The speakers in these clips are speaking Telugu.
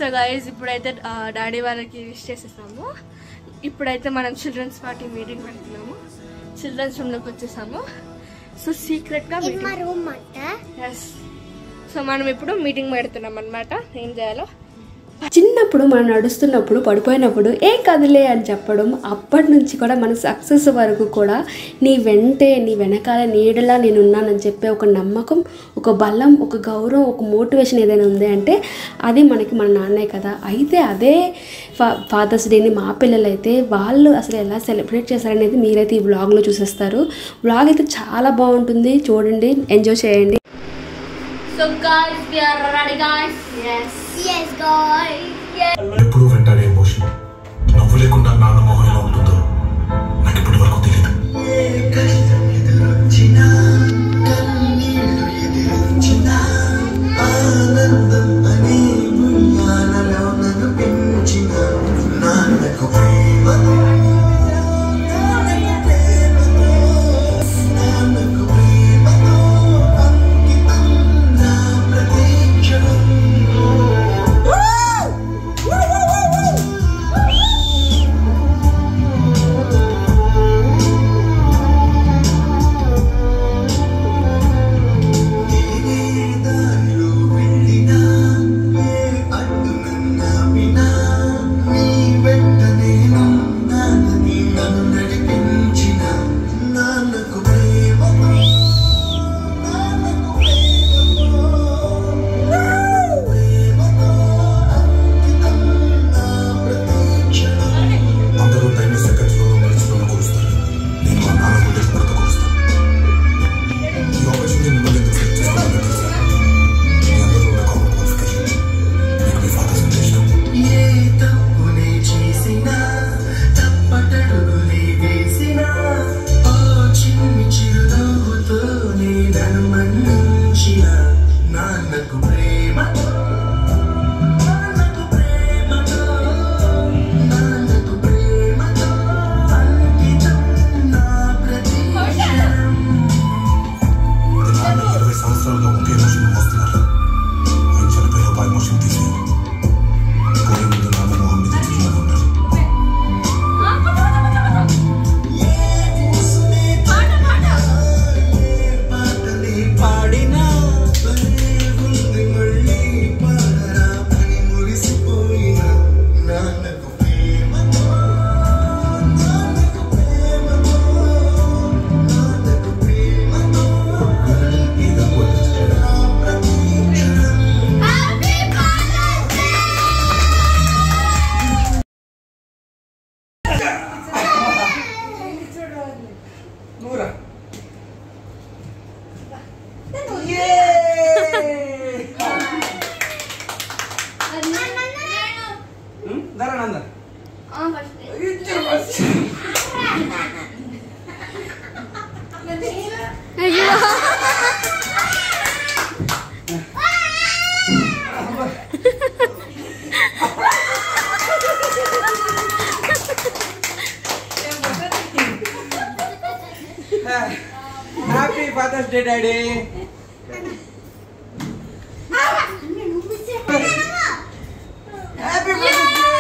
సో గైస్ ఇప్పుడైతే డాడీ వాళ్ళకి విష్ చేసేసాము. ఇప్పుడైతే మనం చిల్డ్రన్స్ పార్టీ మీటింగ్ పెడుతున్నాము. చిల్డ్రన్స్ రూమ్లోకి వచ్చేసాము. సో సీక్రెట్గా ఎస్. సో మనం ఇప్పుడు మీటింగ్ పెడుతున్నాం అనమాట, ఏం చేయాలో. చిన్నప్పుడు మనం నడుస్తున్నప్పుడు పడిపోయినప్పుడు ఏం కదిలే అని చెప్పడం, అప్పటి నుంచి కూడా మన సక్సెస్ వరకు కూడా నీ వెనకాల నీడలా నేనున్నానని చెప్పే ఒక నమ్మకం, ఒక బలం, ఒక గౌరవం, ఒక మోటివేషన్ ఏదైనా ఉంది అంటే అది మనకి మన నాన్నే కదా. అయితే అదే ఫాదర్స్ డేని మా పిల్లలైతే వాళ్ళు అసలు ఎలా సెలబ్రేట్ చేశారనేది మీరైతే ఈ వ్లాగ్లో చూసేస్తారు. వ్లాగ్ అయితే చాలా బాగుంటుంది, చూడండి, ఎంజాయ్ చేయండి. So guys, we are ready guys. Yes guys. ఎప్పుడు వెంటాడే ఎమోషన్ నవ్వు లేకుండా నాన్న మొహం ఎలా ఉంటుందో నాకు ఇప్పటి వరకు తెలియదు. Happy Father's Day, Daddy. Happy Father's Day.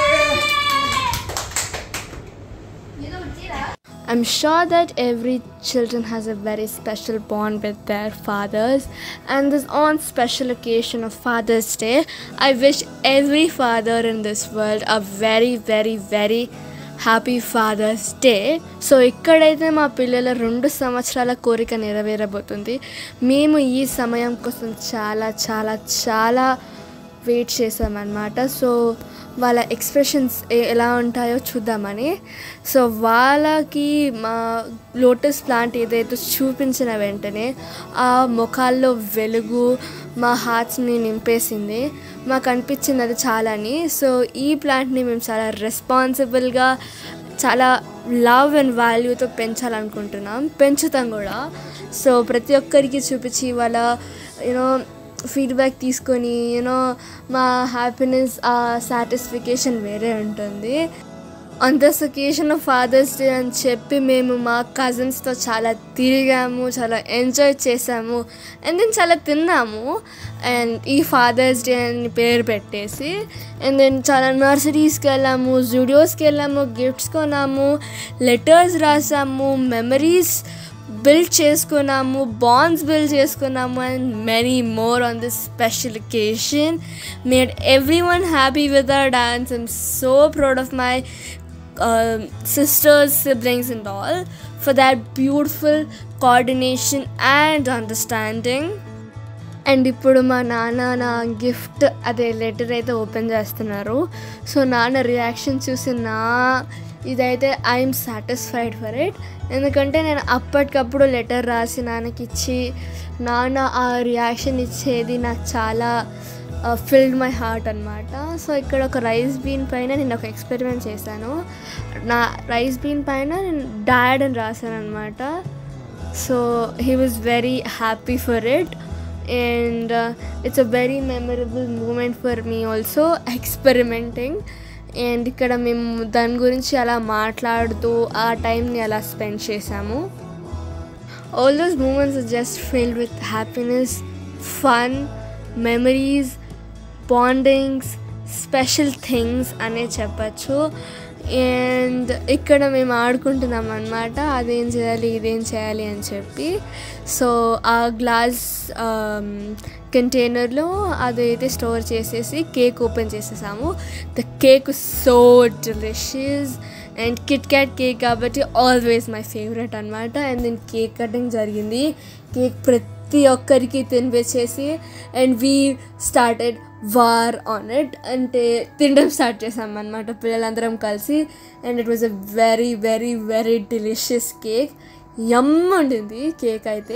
I'm sure that every children has a very special bond with their fathers, and this on special occasion of Father's Day, I wish every father in this world a very very very happy Father's Day. So ఇక్కడైతే మా పిల్లల 2 సంవత్సరాల కోరిక నెరవేరబోతుంది. మేము ఈ సమయం కోసం చాలా చాలా చాలా వెయిట్ చేసామన్నమాట. సో వాళ్ళ ఎక్స్ప్రెషన్స్ ఎలా ఉంటాయో చూద్దామని. సో వాళ్ళకి మా లోటస్ ప్లాంట్ ఏదైతే చూపించిన వెంటనే ఆ ముఖాల్లో వెలుగు మా హార్ట్స్ని నింపేసింది. మాకు అనిపించింది అది చాలని. సో ఈ ప్లాంట్ని మేము చాలా రెస్పాన్సిబుల్గా, చాలా లవ్ అండ్ వాల్యూతో పెంచాలనుకుంటున్నాం, పెంచుతాం కూడా. సో ప్రతి ఒక్కరికి చూపించి వాళ్ళ ఫీడ్బ్యాక్ తీసుకొని మా హ్యాపీనెస్, ఆ సాటిస్ఫికేషన్ వేరే ఉంటుంది. On this occasion of Father's Day అని చెప్పి మేము మా కజిన్స్తో చాలా తిరిగాము, చాలా ఎంజాయ్ చేసాము, అండ్ దెన్ చాలా తిన్నాము. అండ్ ఈ ఫాదర్స్ డే అని పేరు పెట్టేసి అండ్ దెన్ చాలా నర్సరీస్కి వెళ్ళాము, జూడియోస్కి వెళ్ళాము, గిఫ్ట్స్ కొన్నాము, లెటర్స్ రాసాము, మెమరీస్ బిల్డ్ చేసుకున్నాము, బాండ్స్ బిల్డ్ చేసుకున్నాము, and many more on this special occasion. Made everyone happy with our dance. I'm so proud of my sisters, siblings and all for that beautiful coordination and understanding. And ఇప్పుడు మా నాన్న నా గిఫ్ట్ అదే లెటర్ అయితే ఓపెన్ చేస్తున్నారు. సో నాన్న రియాక్షన్ చూసి ఇదైతే ఐఎమ్ సాటిస్ఫైడ్ ఫర్ ఇట్. ఎందుకంటే నేను అప్పటికప్పుడు లెటర్ రాసి నాన్నకి ఇచ్చి నాన్న ఆ రియాక్షన్ ఇచ్చేది నాకు చాలా ఫిల్డ్ మై హార్ట్ అనమాట. సో ఇక్కడ ఒక రైస్ బీన్ పైన నేను ఒక ఎక్స్పెరిమెంట్ చేశాను. నా రైస్ బీన్ పైన నేను డాడ్ అని రాశాను అనమాట. So he was very happy for it and it's a very memorable moment for me also experimenting. And ఇక్కడ మేము దాని గురించి అలా మాట్లాడుతూ ఆ టైంని అలా స్పెండ్ చేసాము. All those moments are just filled with happiness, fun, memories, bondings, special things అనే చెప్పచ్చు. అండ్ ఇక్కడ మేము ఆడుకుంటున్నాం అన్నమాట, అదేం చేయాలి ఇదేం చేయాలి అని చెప్పి. సో ఆ గ్లాస్ కంటైనర్లో అదైతే స్టోర్ చేసేసి కేక్ ఓపెన్ చేసేసాము. The cake so delicious and Kit Kat cake కాబట్టి ఆల్వేస్ మై ఫేవరెట్ అనమాట. అండ్ దెన్ కేక్ కటింగ్ జరిగింది. కేక్ ప్రతి ఒక్కరికి తినిపించేసి and we started war on it, అంటే తినడం స్టార్ట్ చేసాం అనమాట పిల్లలందరం కలిసి. And it was a very very very delicious cake. Yum ఉండింది కేక్ అయితే.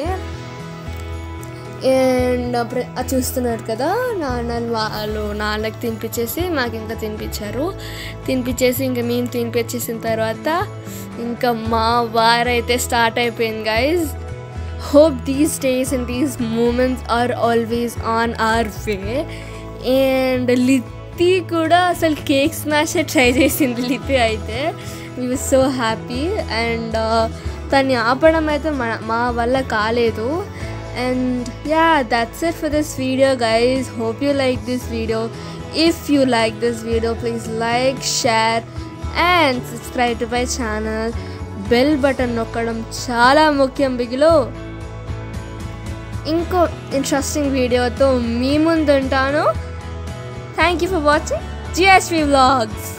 అండ్ అది చూస్తున్నారు కదా, నాన్నకి తినిపించేసి మాకు ఇంకా తినిపించేసి ఇంకా మేము తినిపించేసిన తర్వాత ఇంకా మా వార్ అయితే స్టార్ట్ అయిపోయింది guys. Hope these days and these moments are always on our way. And Lithi కూడా అసలు కేక్ స్మాష్ ట్రై చేసింది లిత్తి అయితే. We was so happy. And తన్ని ఆపడం అయితే మా వల్ల కాలేదు. And yeah, that's it for this video guys. Hope you like this video. If you like this video, please like, share and subscribe to my channel. Bell button నొక్కడం చాలా ముఖ్యం బిగిలో. ఇంకో ఇంట్రెస్టింగ్ వీడియోతో మీ ముందు ఉంటాను. Thank you for watching GSV Vlogs.